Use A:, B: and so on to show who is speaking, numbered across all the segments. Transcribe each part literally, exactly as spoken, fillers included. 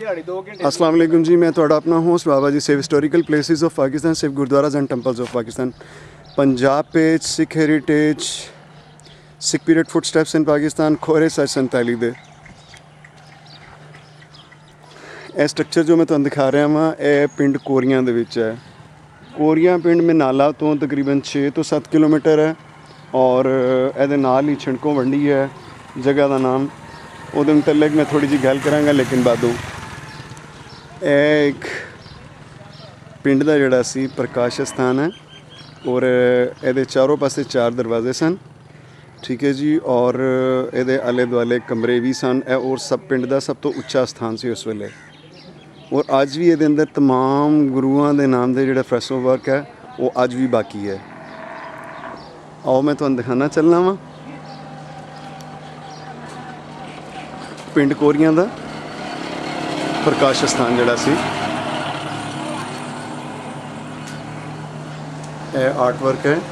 A: अस्सलाम वालेकुम जी, मैं ਤੁਹਾਡਾ अपना host Baba ji save historical places of Pakistan सिर्फ gurdwaras and temples of Pakistan Punjab page Sikh heritage Sikh period footsteps in Pakistan खोरे सच संताली दे ਇਹ ਸਟਰਕਚਰ जो मैं ਤੁਹਾਨੂੰ दिखा रहा ਵਾ ਇਹ ਪਿੰਡ ਕੋਰੀਆਂ ਦੇ ਵਿੱਚ ਹੈ। ਕੋਰੀਆਂ ਪਿੰਡ ਮਨਾਲਾ ਤੋਂ ਤਕਰੀਬਨ छे ਤੋਂ सत्त किलोमीटर है और ਇਹਦੇ ਨਾਲ ਹੀ ਛਿਣਕੋਂ ਵੰਡੀ है जगह का नाम ਉਹਦੇ ਮੁਤਲਕ मैं थोड़ी जी गल करांगा लेकिन बादू ਇਹ एक पिंड ਦਾ ਜਿਹੜਾ ਸੀ प्रकाश स्थान है और ਇਹਦੇ चारों पासे चार दरवाजे सन, ठीक है जी। और ਇਹਦੇ आले दुआले कमरे भी सन और सब पिंड का सब तो उच्चा स्थान से उस वेले और अज भी ये अंदर तमाम गुरुआं के नाम के जोड़े फ्रेसो वर्क है वो अज भी बाकी है। आओ मैं तुहानू दिखाना चलना वा पिंड कोरियां दा प्रकाश स्थान जोड़ा सी आर्ट वर्क है।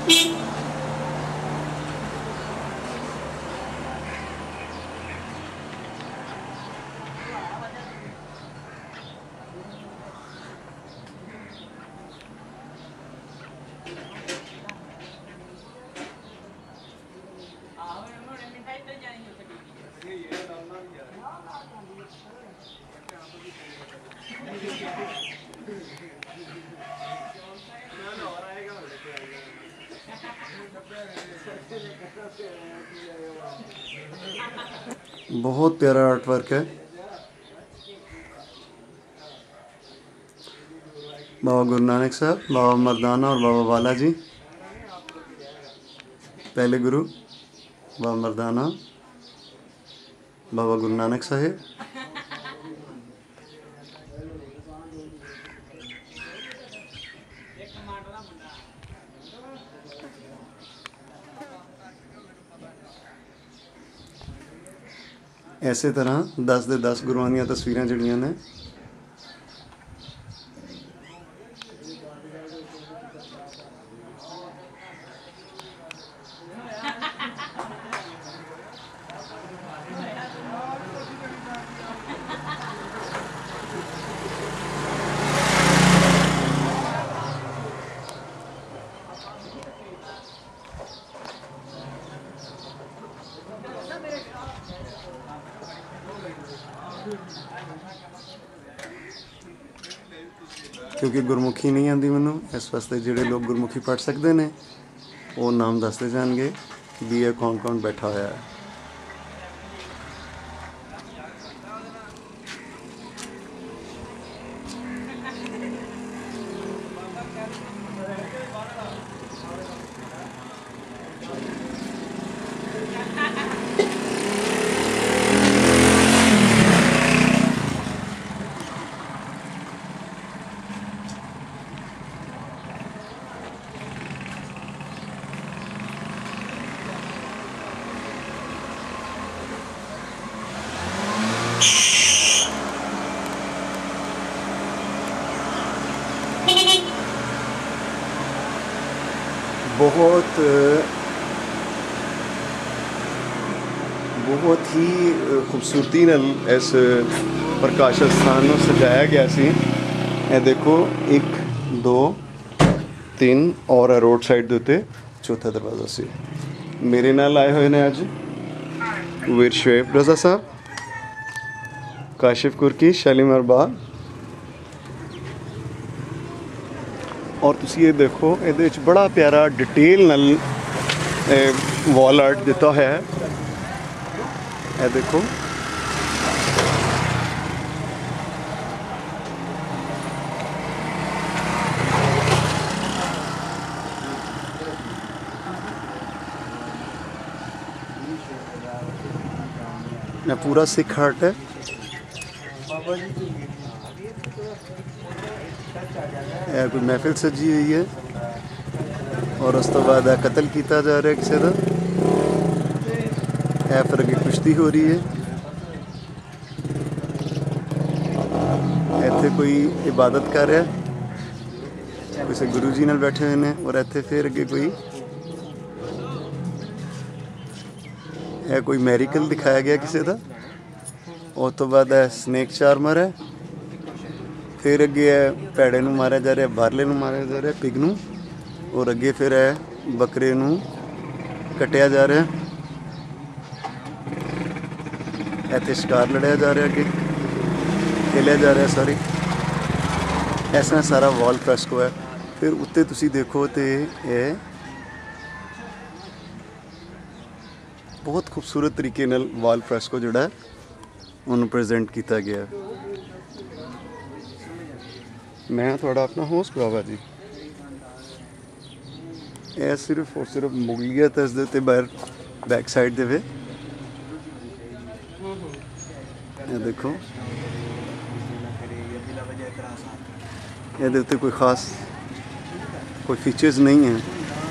A: बहुत प्यारा आर्ट वर्क है। बाबा गुरु नानक साहब, बाबा मर्दाना और बाबा वाला जी, पहले गुरु बाबा मर्दाना, बाबा गुरु नानक साहेब, इस तरह दस दे दस गुरुआं दी तस्वीरां जिहड़ियां ने क्योंकि गुरमुखी नहीं आती मैनू, इस वास्ते जोड़े लोग गुरमुखी पढ़ सकते हैं वो नाम दसते जाएंगे भी ये कौन कौन बैठा होया है। बहुत बहुत ही खूबसूरती नाल इस प्रकाश स्थान को सजाया गया सी। ये देखो एक दो तीन और रोड साइड के उत्ते चौथा दरवाजा सी। मेरे नाल आए हुए ने अज वीर शुएब रजा साहब, काशिफ कुरकी, शालीमार बाग और तुसी ये देखो ये बड़ा प्यारा डिटेल नाल वॉल आर्ट दिता है। ये देखो ये पूरा सिख आर्ट है। यह कोई महफिल सजी हुई है और उस तो बाद कतल किया जा रहा है किसी का। यह फिर अगे कुश्ती हो रही है। इत्थे कोई इबादत कर रहा है, किसी गुरु जी नाल बैठे हुए हैं और इत्थे फिर अगे कोई यह कोई मैरिकल दिखाया गया किसी का। उस तो बाद स्नैक चार्मर है। फिर अगे है भैड़े नूं मारिया जा रहा, बारले नूं मारिया जा रहा, पिग नूं, और अगे फिर है बकरे नूं कटिया जा रहा, इत्थे शिकार लड़िया जा रहा, अगे खेलिया जा रहा, सॉरी इस तरह सारा वॉल फ्रेस्को है। फिर उत्ते तुसी देखो तो ये बहुत खूबसूरत तरीके नाल वॉल फ्रेस्को जोड़ा उन्होंने प्रेजेंट किया गया। मैं थोड़ा अपना होस्ट बाबा जी, यह सिर्फ और सिर्फ मुगलियत इस दे ते बाहर बैक साइड दे वे ये देखो, ये कोई ख़ास कोई फीचर्स नहीं हैं।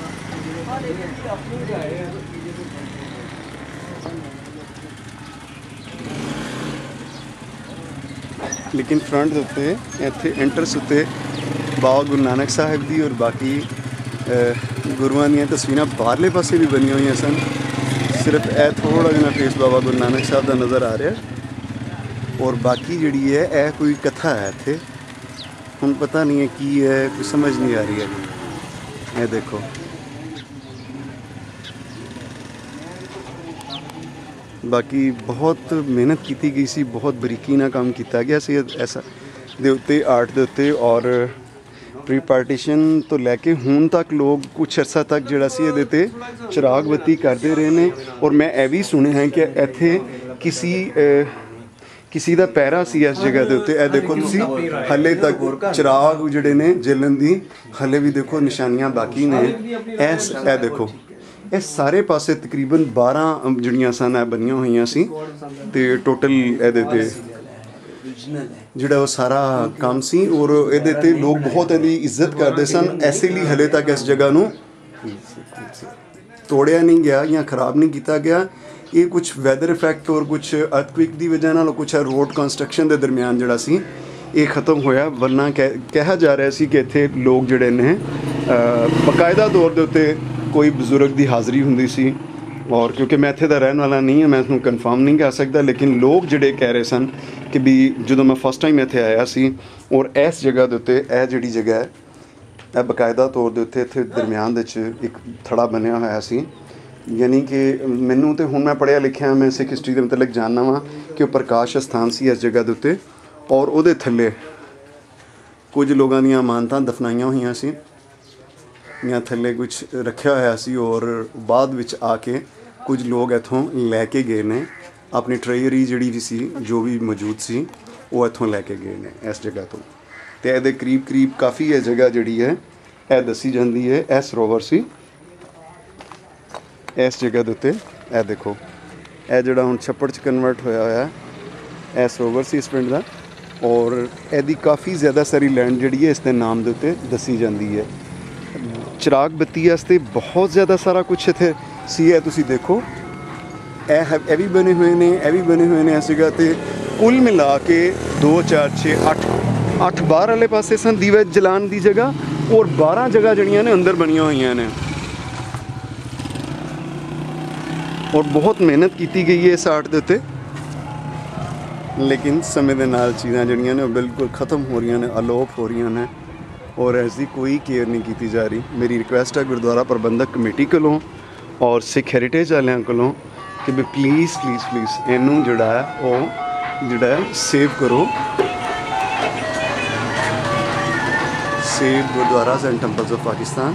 A: लेकिन फ्रंट के उत्ते इत्थे एंट्रेंस उत्ते बाबा गुरु नानक साहब दी और बाकी गुरुआं दी तस्वीरां बाहरले पासे भी बनी हुई सन। सिर्फ ए थोड़ा जिहा फेस बाबा गुरु नानक साहब का नज़र आ रहा है और बाकी जिहड़ी है यह कोई कथा है इत्थे, हुण पता नहीं है की है, कुछ समझ नहीं आ रही है। ये देखो बाकी बहुत मेहनत की गई सी, बहुत बरीकी नाल काम किया गया सी ऐसा दे उत्ते आर्ट दे उत्ते। और प्री पार्टीशन तो लैके हुण तक लोग कुछ अरसा तक जिहड़ा सी इहदे ते चिराग बत्ती करते रहे ने। और मैं यह भी सुनिया है कि इत्थे किसी किसी का पैरा सी इस जगह के उत्ते। देखो तुसी हले तक चिराग जिहड़े ने जलन दी हले भी देखो निशानियां बाकी ने। ऐस ए देखो ਇਹ ਸਾਰੇ ਪਾਸੇ तकरीबन बारह ਜਿਹੜੀਆਂ ਸਨ ਇਹ ਬਣੀਆਂ ਹੋਈਆਂ ਸੀ ਤੇ ਟੋਟਲ ਇਹਦੇ ਤੇ ਜਿਹੜਾ ਉਹ ਸਾਰਾ ਕੰਮ ਸੀ। ਔਰ ਇਹਦੇ ਤੇ ਲੋਕ ਬਹੁਤ ਇਹਦੀ ਇੱਜ਼ਤ ਕਰਦੇ ਸਨ, ਐਸੇ ਲਈ ਹਲੇ ਤੱਕ ਇਸ ਜਗ੍ਹਾ ਨੂੰ ਤੋੜਿਆ ਨਹੀਂ ਗਿਆ ਜਾਂ ਖਰਾਬ ਨਹੀਂ ਕੀਤਾ ਗਿਆ। ਇਹ ਕੁਝ ਵੈਦਰ ਇਫੈਕਟ ਔਰ ਕੁਝ ਅਰਥਕੁਇਕ ਦੀ ਵਜ੍ਹਾ ਨਾਲ ਕੁਝ ਰੋਡ ਕੰਸਟਰਕਸ਼ਨ ਦੇ ਦਰਮਿਆਨ ਜਿਹੜਾ ਸੀ ਇਹ ਖਤਮ ਹੋਇਆ। ਵਰਨਾ ਕਿਹਾ ਜਾ ਰਿਹਾ ਸੀ ਕਿ ਇੱਥੇ ਲੋਕ ਜਿਹੜੇ ਨੇ ਬਕਾਇਦਾ ਤੌਰ ਦੇ ਉੱਤੇ कोई बजुर्ग की हाज़री होंदी सी। और क्योंकि मैं इत्थे दा रहने वाला नहीं है मैं इसनूं कन्फर्म नहीं कर सकता, लेकिन लोग जिहड़े कह रहे सन कि भी जो मैं फस्ट टाइम इत्थे आया सी और इस जगह के उत्ते यह जिहड़ी जगह है यह बकायदा तौर के उत्ते इत्थे दरम्यान दे च एक थड़ा बनया होया सी। यानी कि मैनूं तो हुण मैं पढ़िया लिखिया, मैं सिख हिस्टरी के मतलब जानना वा कि वह प्रकाश स्थान सी इस जगह के उत्ते और उहदे थल्ले कुछ लोगों दी अमानतां दफनाइयां होईयां सी या थले कुछ रखा होया सी। और बाद विच आके कुछ लोग इत्थों लैके गए ने अपनी ट्रेजरी जिहड़ी भी सी जो भी मौजूद सी वो इत्थों लैके गए ने इस जगह तो। ते इहदे करीब करीब काफ़ी ये जगह जिहड़ी है यह दसी जाती है यह सरोवर सी इस जगह के उत्ते। यह देखो यह जिहड़ा हुण छप्पड़ च कन्वर्ट होया होया यह सरोवर सी इस पिंड दा। और इहदी काफ़ी ज़्यादा सारी लैंड जिहड़ी है इसके नाम के उत्ते दसी जाती है। चिराग बत्ती वास्ते बहुत ज़्यादा सारा कुछ इत्थे सी है। तुसी देखो यह यह भी बने हुए ने यह भी बने हुए ने इस जगह ते। कुल मिला के दो चार छे अठ अठ बाहर वाले पासे सन दीवे जलान की जगह और बारह जगह जड़ियाँ ने अंदर बनिया हुई ने। और बहुत मेहनत की गई है इस आर्ट के उत्ते, लेकिन समय के नाल चीज़ां जड़ियाँ ने बिल्कुल ख़त्म हो रही ने, अलोप हो रही ने और ऐसी कोई केयर नहीं की जा रही। मेरी रिक्वेस्ट है गुरुद्वारा प्रबंधक कमेटी कोलों और सिख हैरीटेज वालियां कोलों कि भी प्लीज़ प्लीज़ प्लीज़ इनू जोड़ा है वो जोड़ा है सेव करो। Save gurdwaras and temples of Pakistan,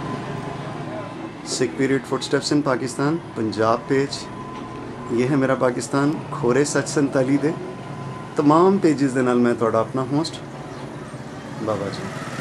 A: Sikh period footsteps in Pakistan, Punjab page ये है मेरा पाकिस्तान, खोरे सच संताली दे तमाम पेजेस दे नाल मैं तुहाडा अपना होस्ट बाबा जी।